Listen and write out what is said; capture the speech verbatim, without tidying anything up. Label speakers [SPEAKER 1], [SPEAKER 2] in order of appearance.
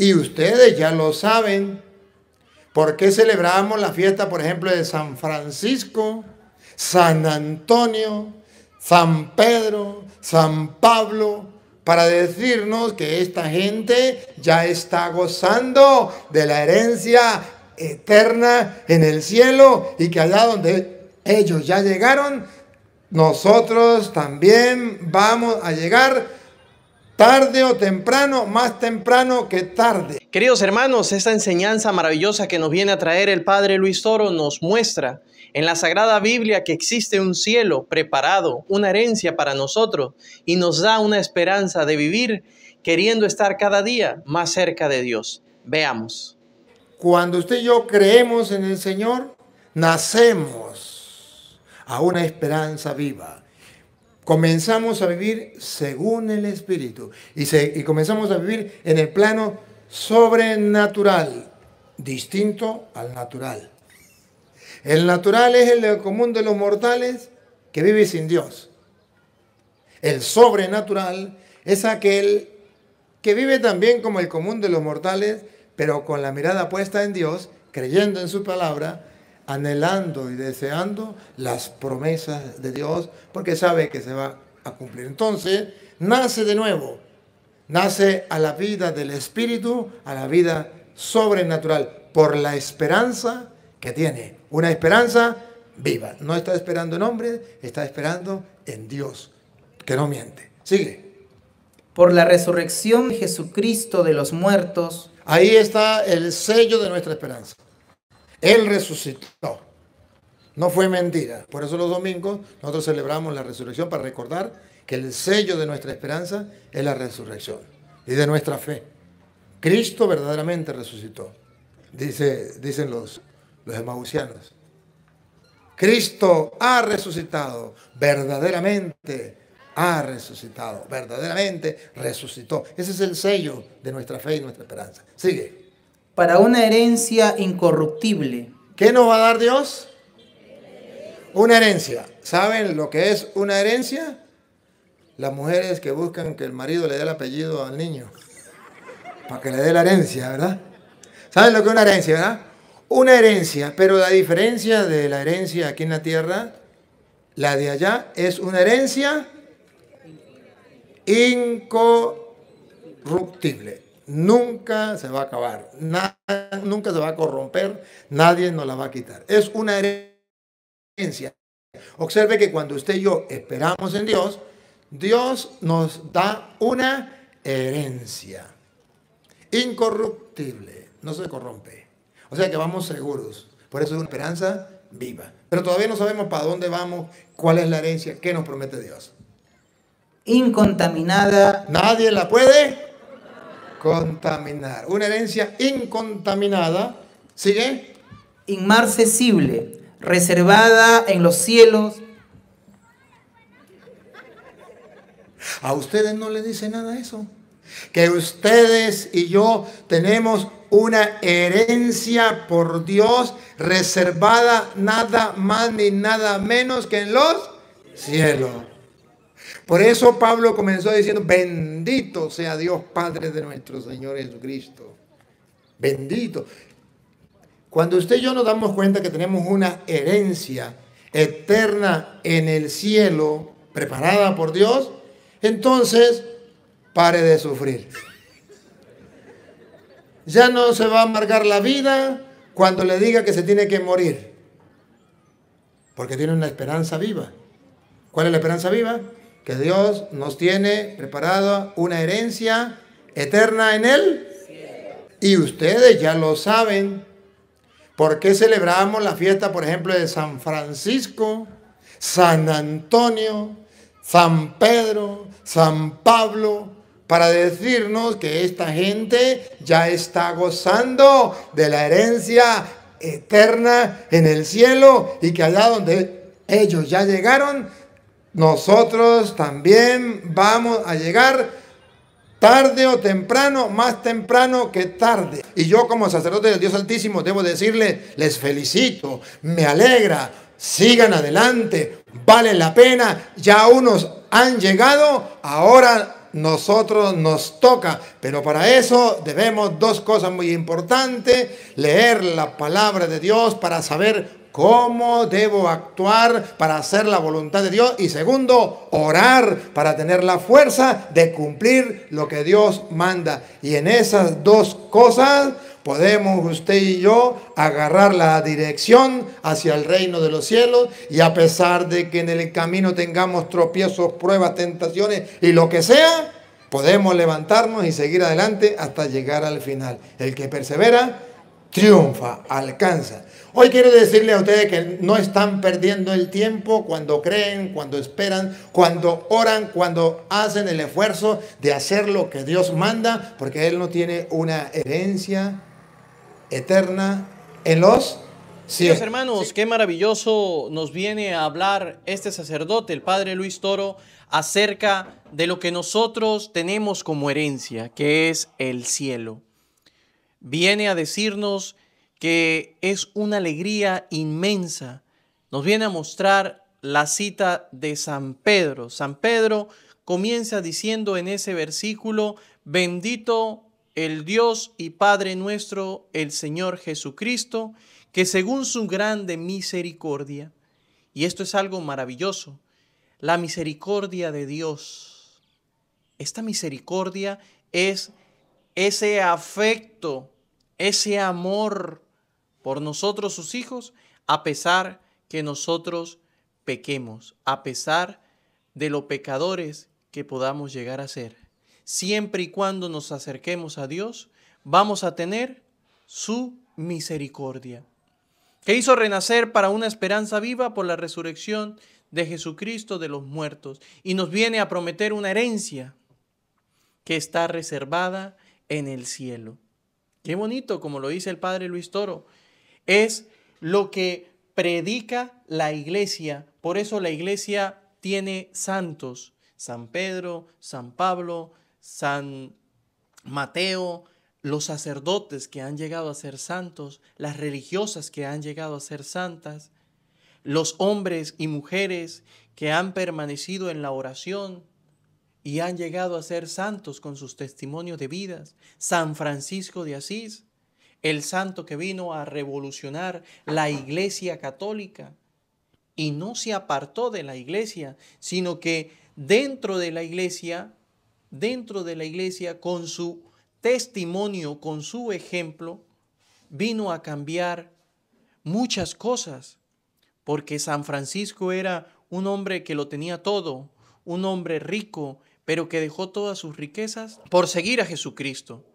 [SPEAKER 1] Y ustedes ya lo saben. ¿Por qué celebramos la fiesta, por ejemplo, de San Francisco, San Antonio, San Pedro, San Pablo? Para decirnos que esta gente ya está gozando de la herencia eterna en el cielo y que allá donde ellos ya llegaron, nosotros también vamos a llegar tarde o temprano, más temprano que tarde.
[SPEAKER 2] Queridos hermanos, esta enseñanza maravillosa que nos viene a traer el Padre Luis Toro nos muestra en la Sagrada Biblia que existe un cielo preparado, una herencia para nosotros y nos da una esperanza de vivir queriendo estar cada día más cerca de Dios. Veamos.
[SPEAKER 1] Cuando usted y yo creemos en el Señor, nacemos a una esperanza viva. Comenzamos a vivir según el Espíritu y, se, y comenzamos a vivir en el plano sobrenatural, distinto al natural. El natural es el común de los mortales que vive sin Dios. El sobrenatural es aquel que vive también como el común de los mortales, pero con la mirada puesta en Dios, creyendo en su palabra, anhelando y deseando las promesas de Dios, porque sabe que se va a cumplir. Entonces, nace de nuevo, nace a la vida del Espíritu, a la vida sobrenatural, por la esperanza que tiene, una esperanza viva. No está esperando en hombres, está esperando en Dios, que no miente. Sigue.
[SPEAKER 3] Por la resurrección de Jesucristo de los muertos.
[SPEAKER 1] Ahí está el sello de nuestra esperanza. Él resucitó. No fue mentira. Por eso los domingos nosotros celebramos la resurrección para recordar que el sello de nuestra esperanza es la resurrección y de nuestra fe. Cristo verdaderamente resucitó. Dice, dicen los, los emausianos. Cristo ha resucitado. Verdaderamente ha resucitado. Verdaderamente resucitó. Ese es el sello de nuestra fe y nuestra esperanza. Sigue.
[SPEAKER 3] Para una herencia incorruptible.
[SPEAKER 1] ¿Qué nos va a dar Dios? Una herencia. ¿Saben lo que es una herencia? Las mujeres que buscan que el marido le dé el apellido al niño. Para que le dé la herencia, ¿verdad? ¿Saben lo que es una herencia, verdad? Una herencia, pero la diferencia de la herencia aquí en la tierra, la de allá, es una herencia incorruptible. Nunca se va a acabar, nada, nunca se va a corromper, nadie nos la va a quitar. Es una herencia. Observe que cuando usted y yo esperamos en Dios, Dios nos da una herencia incorruptible, no se corrompe. O sea que vamos seguros, por eso es una esperanza viva. Pero todavía no sabemos para dónde vamos, cuál es la herencia, qué nos promete Dios.
[SPEAKER 3] Incontaminada.
[SPEAKER 1] Nadie la puede contaminar. Una herencia incontaminada. ¿Sigue?
[SPEAKER 3] Inmarcesible, reservada en los cielos.
[SPEAKER 1] ¿A ustedes no les dice nada eso? Que ustedes y yo tenemos una herencia por Dios reservada nada más ni nada menos que en los cielos. Por eso Pablo comenzó diciendo, bendito sea Dios Padre de nuestro Señor Jesucristo. Bendito. Cuando usted y yo nos damos cuenta que tenemos una herencia eterna en el cielo, preparada por Dios, entonces pare de sufrir. Ya no se va a amargar la vida cuando le diga que se tiene que morir, porque tiene una esperanza viva. ¿Cuál es la esperanza viva? Que Dios nos tiene preparada una herencia eterna en Él. Y ustedes ya lo saben. ¿Por qué celebramos la fiesta, por ejemplo, de San Francisco, San Antonio, San Pedro, San Pablo? Para decirnos que esta gente ya está gozando de la herencia eterna en el cielo y que allá donde ellos ya llegaron, nosotros también vamos a llegar tarde o temprano, más temprano que tarde. Y yo como sacerdote del Dios Altísimo debo decirle, les felicito, me alegra, sigan adelante, vale la pena, ya unos han llegado, ahora nosotros nos toca, pero para eso debemos dos cosas muy importantes: leer la palabra de Dios para saber cómo debo actuar para hacer la voluntad de Dios, y segundo, orar para tener la fuerza de cumplir lo que Dios manda. Y en esas dos cosas podemos usted y yo agarrar la dirección hacia el reino de los cielos, y a pesar de que en el camino tengamos tropiezos, pruebas, tentaciones y lo que sea, podemos levantarnos y seguir adelante hasta llegar al final. El que persevera, triunfa, alcanza. Hoy quiero decirle a ustedes que no están perdiendo el tiempo cuando creen, cuando esperan, cuando oran, cuando hacen el esfuerzo de hacer lo que Dios manda, porque Él no tiene una herencia eterna en los cielos.
[SPEAKER 2] Dios, hermanos, sí. Qué maravilloso nos viene a hablar este sacerdote, el Padre Luis Toro, acerca de lo que nosotros tenemos como herencia, que es el cielo. Viene a decirnos que es una alegría inmensa. Nos viene a mostrar la cita de San Pedro. San Pedro comienza diciendo en ese versículo: bendito el Dios y Padre nuestro, el Señor Jesucristo, que según su grande misericordia, y esto es algo maravilloso, la misericordia de Dios. Esta misericordia es ese afecto, ese amor por nosotros sus hijos, a pesar que nosotros pequemos, a pesar de lo pecadores que podamos llegar a ser. Siempre y cuando nos acerquemos a Dios, vamos a tener su misericordia, que hizo renacer para una esperanza viva por la resurrección de Jesucristo de los muertos, y nos viene a prometer una herencia que está reservada en el cielo. Qué bonito, como lo dice el Padre Luis Toro, es lo que predica la iglesia. Por eso la iglesia tiene santos: San Pedro, San Pablo, San Mateo, los sacerdotes que han llegado a ser santos, las religiosas que han llegado a ser santas, los hombres y mujeres que han permanecido en la oración y han llegado a ser santos con sus testimonios de vidas. San Francisco de Asís, el santo que vino a revolucionar la Iglesia católica y no se apartó de la Iglesia, sino que dentro de la Iglesia, dentro de la Iglesia, con su testimonio, con su ejemplo, vino a cambiar muchas cosas, porque San Francisco era un hombre que lo tenía todo, un hombre rico, pero que dejó todas sus riquezas por seguir a Jesucristo.